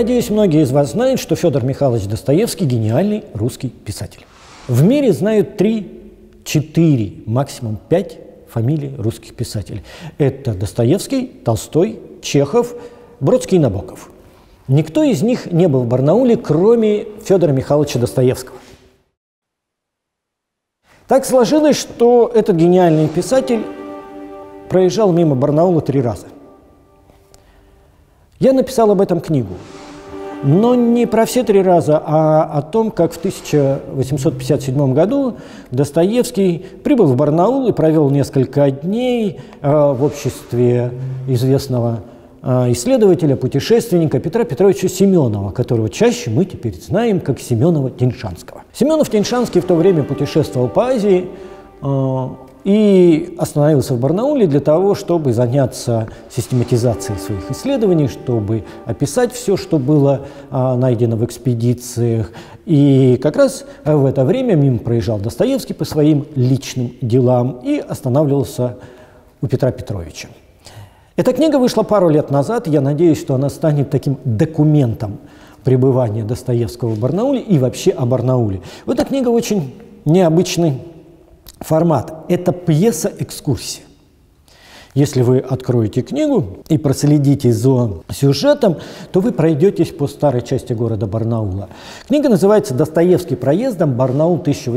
надеюсь, многие из вас знают, что Федор Михайлович Достоевский – гениальный русский писатель. В мире знают 3, 4, максимум 5 фамилий русских писателей. Это Достоевский, Толстой, Чехов, Бродский и Набоков. Никто из них не был в Барнауле, кроме Федора Михайловича Достоевского. Так сложилось, что этот гениальный писатель проезжал мимо Барнаула 3 раза. Я написал об этом книгу, но не про все 3 раза, а о том, как в 1857 году Достоевский прибыл в Барнаул и провел несколько дней в обществе известного исследователя, путешественника Петра Петровича Семенова, которого чаще мы теперь знаем как Семенова-Теньшанского. Семенов-Теньшанский в то время путешествовал по Азии и остановился в Барнауле для того, чтобы заняться систематизацией своих исследований, чтобы описать все, что было найдено в экспедициях. И как раз в это время мимо проезжал Достоевский по своим личным делам и останавливался у Петра Петровича. Эта книга вышла пару лет назад. Я надеюсь, что она станет таким документом пребывания Достоевского в Барнауле и вообще о Барнауле. Эта книга очень необычный формат. Это пьеса-экскурсия. Если вы откроете книгу и проследите за сюжетом, то вы пройдетесь по старой части города Барнаула. Книга называется «Достоевский проездом. Барнаул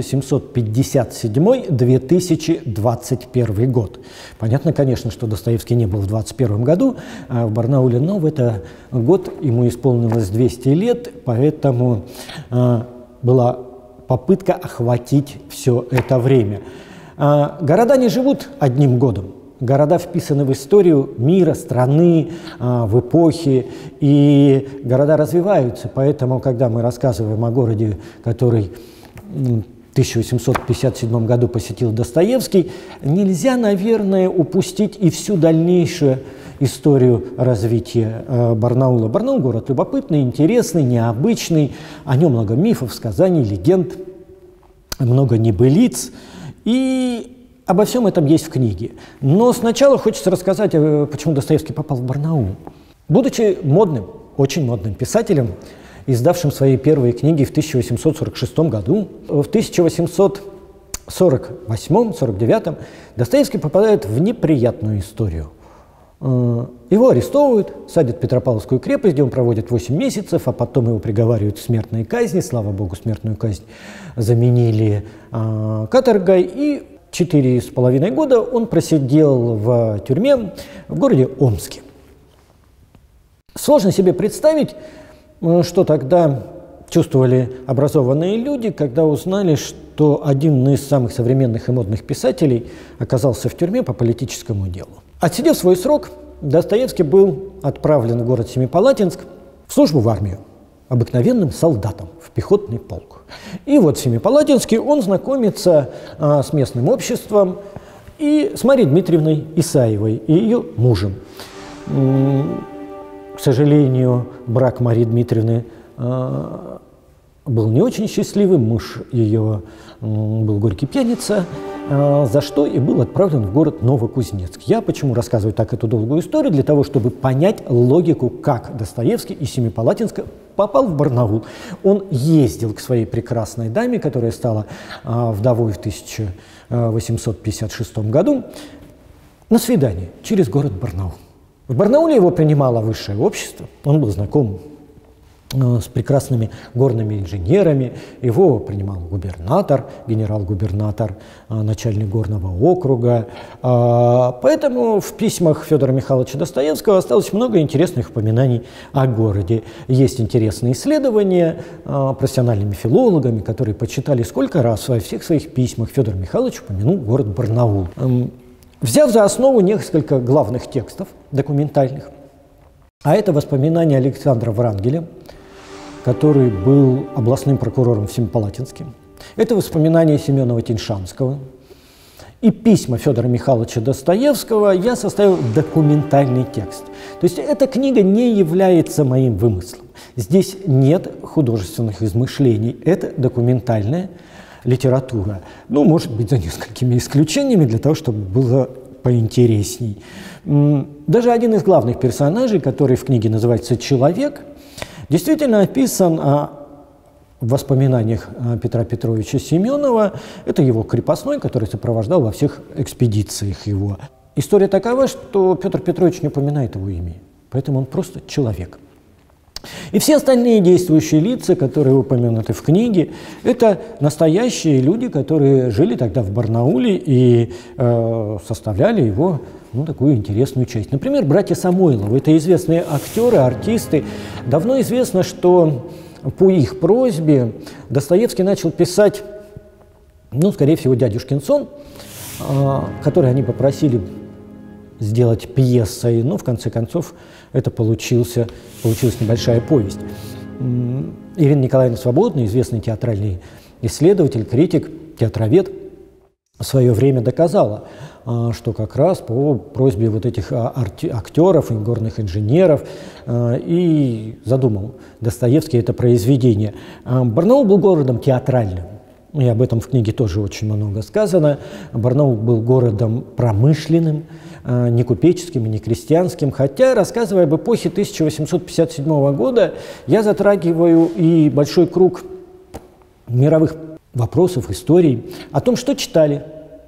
1857-2021 год». Понятно, конечно, что Достоевский не был в 2021 году в Барнауле, но в этот год ему исполнилось 200 лет, поэтому была попытка охватить все это время. Города не живут одним годом. Города вписаны в историю мира, страны, в эпохи, и города развиваются. Поэтому, когда мы рассказываем о городе, который в 1857 году посетил Достоевский, нельзя, наверное, упустить и всю дальнейшую историю развития Барнаула. Барнаул – город любопытный, интересный, необычный. О нем много мифов, сказаний, легенд, много небылиц. И обо всем этом есть в книге. Но сначала хочется рассказать, почему Достоевский попал в Барнаул. Будучи модным, очень модным писателем, издавшим свои первые книги в 1846 году, в 1848-49 Достоевский попадает в неприятную историю. Его арестовывают, садят в Петропавловскую крепость, где он проводит 8 месяцев, а потом его приговаривают к смертной казни. Слава богу, смертную казнь заменили каторгой, и 4,5 года он просидел в тюрьме в городе Омске. Сложно себе представить, что тогда чувствовали образованные люди, когда узнали, что один из самых современных и модных писателей оказался в тюрьме по политическому делу. Отсидев свой срок, Достоевский был отправлен в город Семипалатинск в службу в армию, обыкновенным солдатом в пехотный полк. И вот в Семипалатинске он знакомится с местным обществом и с Марией Дмитриевной Исаевой и ее мужем. К сожалению, брак Марии Дмитриевны был не очень счастливым, муж ее был горький пьяница, за что и был отправлен в город Новокузнецк. Я почему рассказываю так эту долгую историю? Для того, чтобы понять логику, как Достоевский из Семипалатинска попал в Барнаул. Он ездил к своей прекрасной даме, которая стала вдовой в 1856 году, на свидание через город Барнаул. В Барнауле его принимало высшее общество, он был знаком с прекрасными горными инженерами, его принимал губернатор, генерал-губернатор, начальник горного округа. Поэтому в письмах Федора Михайловича Достоевского осталось много интересных упоминаний о городе. Есть интересные исследования профессиональными филологами, которые подсчитали, сколько раз во всех своих письмах Федор Михайлович упомянул город Барнаул. Взяв за основу несколько главных текстов документальных, а это воспоминания Александра Врангеля, который был областным прокурором в Семипалатинске. Это воспоминания Семенова-Теньшанского. И письма Федора Михайловича Достоевского я составил документальный текст. То есть эта книга не является моим вымыслом. Здесь нет художественных измышлений. Это документальная литература. Ну, может быть, за несколькими исключениями, для того, чтобы было поинтересней. Даже один из главных персонажей, который в книге называется «Человек», действительно описан в воспоминаниях Петра Петровича Семенова. Это его крепостной, который сопровождал во всех экспедициях его. История такова, что Петр Петрович не упоминает его имя, поэтому он просто человек. И все остальные действующие лица, которые упомянуты в книге, это настоящие люди, которые жили тогда в Барнауле и составляли его такую интересную часть. Например, братья Самойловы. Это известные актеры, артисты. Давно известно, что по их просьбе Достоевский начал писать, скорее всего, «Дядюшкин сон», который они попросили сделать пьесой, но в конце концов это получилась небольшая повесть. Ирина Николаевна Свободная, известный театральный исследователь, критик, театровед, в свое время доказала, что как раз по просьбе вот этих актеров и горных инженеров и задумал Достоевский это произведение. Барнаул был городом театральным. И об этом в книге тоже очень много сказано. Барнаул был городом промышленным, не купеческим и не крестьянским. Хотя, рассказывая об эпохе 1857 года, я затрагиваю и большой круг мировых вопросов, историй, о том, что читали,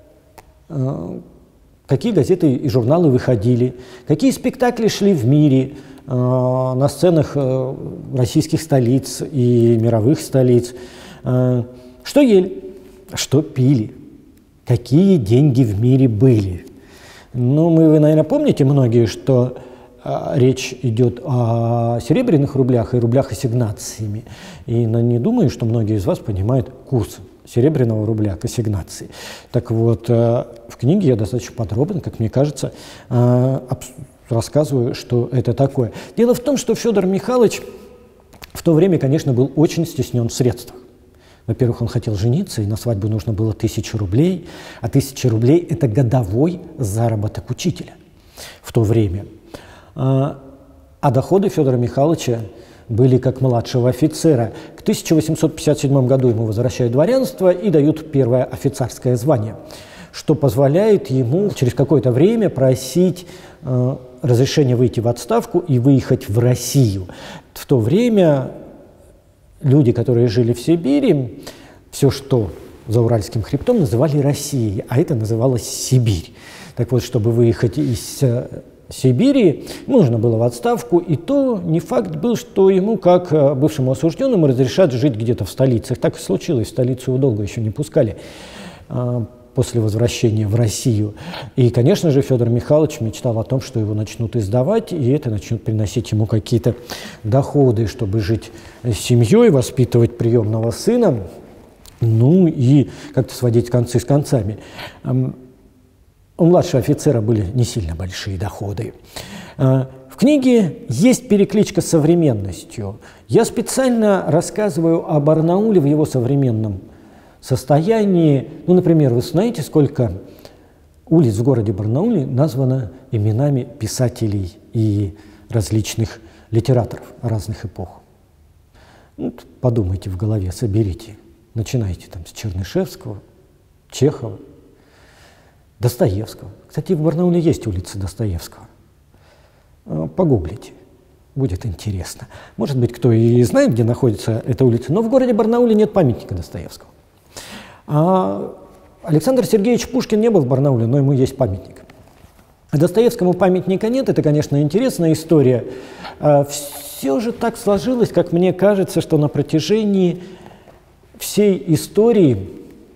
какие газеты и журналы выходили, какие спектакли шли в мире, на сценах российских столиц и мировых столиц, что ели, что пили, какие деньги в мире были. Вы, наверное, помните многие, что речь идет о серебряных рублях и рублях ассигнациями. И не думаю, что многие из вас понимают курс серебряного рубля к ассигнации. Так вот, в книге я достаточно подробно, как мне кажется, рассказываю, что это такое. Дело в том, что Федор Михайлович в то время, конечно, был очень стеснен в средствах. Во-первых, он хотел жениться, и на свадьбу нужно было 1000 рублей, а 1000 рублей – это годовой заработок учителя в то время. А доходы Федора Михайловича были как младшего офицера. К 1857 году ему возвращают дворянство и дают первое офицерское звание, что позволяет ему через какое-то время просить разрешения выйти в отставку и выехать в Россию. В то время люди, которые жили в Сибири, все, что за Уральским хребтом, называли Россией, а это называлось Сибирь. Так вот, чтобы выехать из Сибири, нужно было в отставку, и то не факт был, что ему, как бывшему осужденному, разрешат жить где-то в столицах. Так и случилось, в столицу его долго еще не пускали после возвращения в Россию. И, конечно же, Федор Михайлович мечтал о том, что его начнут издавать, и это начнет приносить ему какие-то доходы, чтобы жить с семьей, воспитывать приемного сына, и как-то сводить концы с концами. У младшего офицера были не сильно большие доходы. В книге есть перекличка с современностью. Я специально рассказываю о Барнауле в его современном состоянии. Например, вы знаете, сколько улиц в городе Барнауле названо именами писателей и различных литераторов разных эпох? Подумайте в голове, соберите. Начинайте с Чернышевского, Чехова, Достоевского. Кстати, в Барнауле есть улица Достоевского. Погуглите, будет интересно. Может быть, кто и знает, где находится эта улица, но в городе Барнауле нет памятника Достоевского. Александр Сергеевич Пушкин не был в Барнауле, но ему есть памятник. Достоевскому памятника нет, это, конечно, интересная история. Все же так сложилось, как мне кажется, что на протяжении всей истории,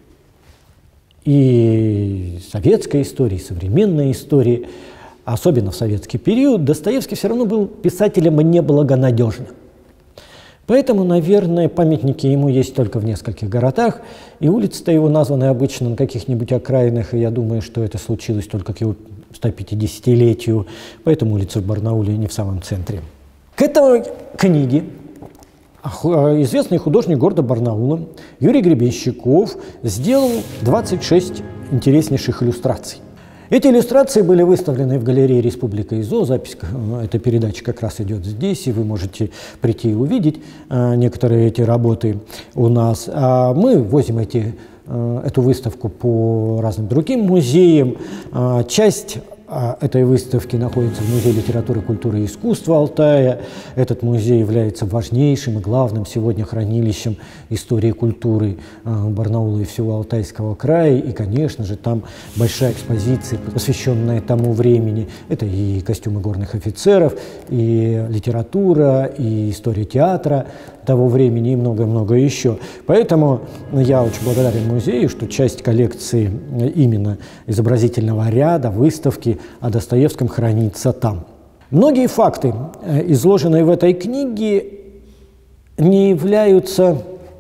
и советской истории, и современной истории, особенно в советский период, Достоевский все равно был писателем неблагонадежным. Поэтому, наверное, памятники ему есть только в нескольких городах, и улицы-то его названы обычно на каких-нибудь окраинах, и я думаю, что это случилось только к его 150-летию, поэтому улица в Барнауле не в самом центре. К этой книге известный художник города Барнаула Юрий Гребенщиков сделал 26 интереснейших иллюстраций. Эти иллюстрации были выставлены в галерее «Республика ИЗО». Запись этой передачи как раз идет здесь, и вы можете прийти и увидеть некоторые эти работы у нас. А мы возим эту выставку по разным другим музеям. Часть этой выставки находится в Музее литературы, культуры и искусства Алтая. Этот музей является важнейшим и главным сегодня хранилищем истории и культуры Барнаула и всего Алтайского края. И, конечно же, там большая экспозиция, посвященная тому времени. Это и костюмы горных офицеров, и литература, и история театра того времени, и много-много еще. Поэтому я очень благодарен музею, что часть коллекции именно изобразительного ряда, выставки о Достоевском хранится там. Многие факты, изложенные в этой книге, не являются,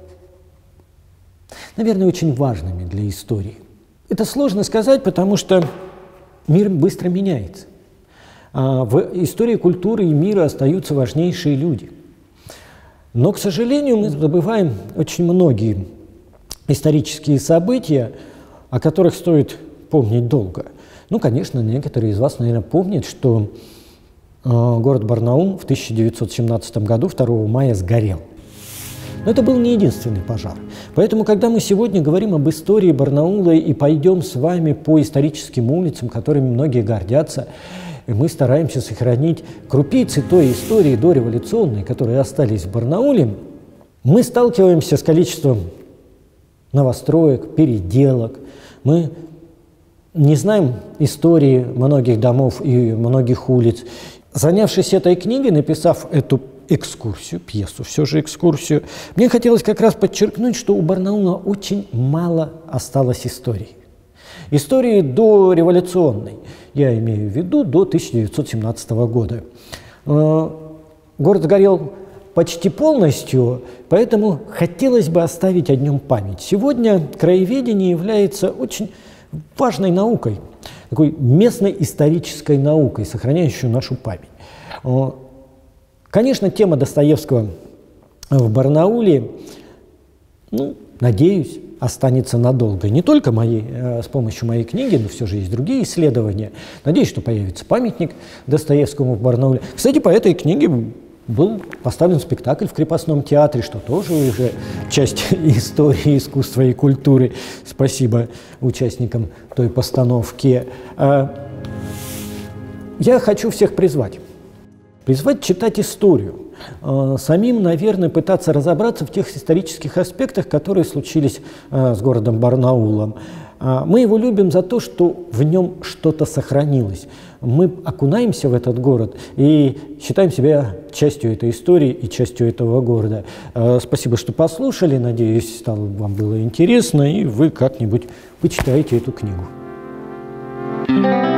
наверное, очень важными для истории. Это сложно сказать, потому что мир быстро меняется. В истории культуры и мира остаются важнейшие люди. Но, к сожалению, мы забываем очень многие исторические события, о которых стоит помнить долго. Ну, конечно, некоторые из вас, наверное, помнят, что город Барнаул в 1917 году 2 мая сгорел. Но это был не единственный пожар. Поэтому, когда мы сегодня говорим об истории Барнаула и пойдем с вами по историческим улицам, которыми многие гордятся, и мы стараемся сохранить крупицы той истории дореволюционной, которые остались в Барнауле, мы сталкиваемся с количеством новостроек, переделок. Мы не знаем истории многих домов и многих улиц. Занявшись этой книгой, написав эту экскурсию, пьесу, все же экскурсию, мне хотелось как раз подчеркнуть, что у Барнаула очень мало осталось истории. Истории дореволюционной, я имею в виду до 1917 года. Город сгорел почти полностью, поэтому хотелось бы оставить о нем память. Сегодня краеведение является очень важной наукой, такой местной исторической наукой, сохраняющей нашу память. Конечно, тема Достоевского в Барнауле, надеюсь, останется надолго. Не только с помощью моей книги, но все же есть другие исследования. Надеюсь, что появится памятник Достоевскому в Барнауле. Кстати, по этой книге был поставлен спектакль в Крепостном театре, что тоже уже часть истории, искусства и культуры. Спасибо участникам той постановки. Я хочу всех призвать читать историю, самим, наверное, пытаться разобраться в тех исторических аспектах, которые случились с городом Барнаулом. Мы его любим за то, что в нем что-то сохранилось. Мы окунаемся в этот город и считаем себя частью этой истории и частью этого города. Спасибо, что послушали. Надеюсь, вам было интересно, и вы как-нибудь почитаете эту книгу.